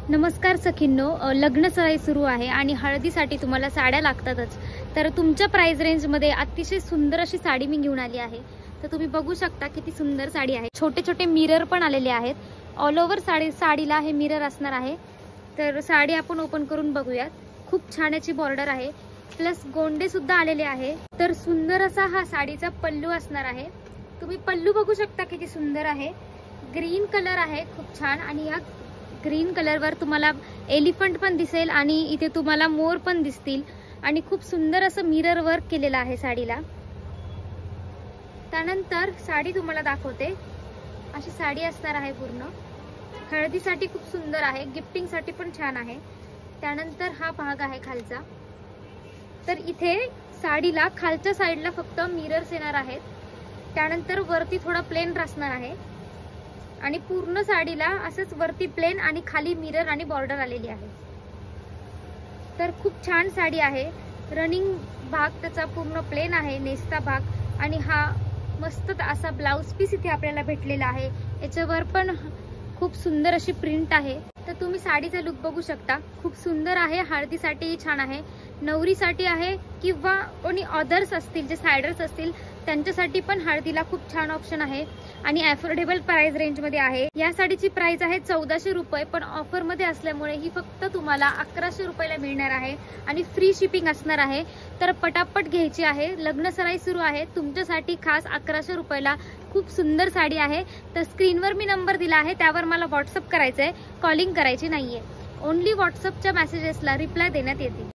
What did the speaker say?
नमस्कार सखींनो, लग्न सराई सुरू आहे आणि हळदीसाठी तुम्हाला साड्या लागतातच. तर तुमच्या प्राइस रेंजमध्ये अतिशय सुंदर अशी साडी मी घेऊन आली आहे. तर तुम्ही बघू शकता किती सुंदर साडी आहे. छोटे छोटे मिरर पण आलेले आहेत. ऑल ओव्हर साडीला हे मिरर असणार आहे. तर साडी आपण ओपन करून बघूयात. खूप छान याची बॉर्डर आहे, प्लस गोंडे सुद्धा आलेले आहे. तर सुंदर असा हा साडीचा पल्लू असणार आहे. तुम्ही पल्लू बघू शकता किती सुंदर आहे. ग्रीन कलर आहे, खूप छान. आणि या ग्रीन कलरवर तुम्हाला एलिफंट पण दिसेल आणि इथे तुम्हाला मोर पण दिसतील. आणि खूप सुंदर असं मिरर वर्क केलेलं आहे साडीला. त्यानंतर साडी तुम्हाला दाखवते. अशी साडी असणार आहे पूर्ण. हळदीसाठी खूप सुंदर आहे, गिफ्टिंगसाठी पण छान आहे. त्यानंतर हा भाग आहे खालचा. तर इथे साडीला खालच्या साईडला फक्त मिरर्स येणार आहेत. त्यानंतर वरती थोडा प्लेन असणार आहे आणि पूर्ण साडीला असंच वरती प्लेन आणि खाली मिरर आणि बॉर्डर आलेली आहे. तर खूप छान साडी आहे. रनिंग भाग त्याचा पूर्ण प्लेन आहे, नेसता भाग. आणि हा मस्त असा ब्लाउज पीस इथे आपल्याला भेटलेला आहे. याच्यावर पण खूप सुंदर अशी प्रिंट आहे. तर तुम्ही साडीचा लुक बघू शकता. खूप सुंदर आहे. हळदीसाठी छान आहे, नवरीसाठी आहे, किंवा कोणी अदर्स असतील जे सायडर्स असतील त्यांच्यासाठी पण हळदीला खूप छान ऑप्शन आहे. आणि अफोर्डेबल प्राइस रेंजमध्ये आहे. या साडीची प्राइस आहे 1400 रुपये, पण ऑफरमध्ये असल्यामुळे ही फक्त तुम्हाला 1100 रुपयाला मिळणार आहे आणि फ्री शिपिंग असणार आहे. तर पटापट घ्यायची आहे. लग्न सराई सुरू आहे. तुमच्यासाठी खास 1100 रुपयाला खूप सुंदर साडी आहे. तर स्क्रीनवर मी नंबर दिला आहे, त्यावर मला व्हॉट्सअप करायचं आहे, कॉलिंग करायची नाहीये. ओनली व्हॉट्सअपच्या मेसेजेसला रिप्लाय देण्यात येतील.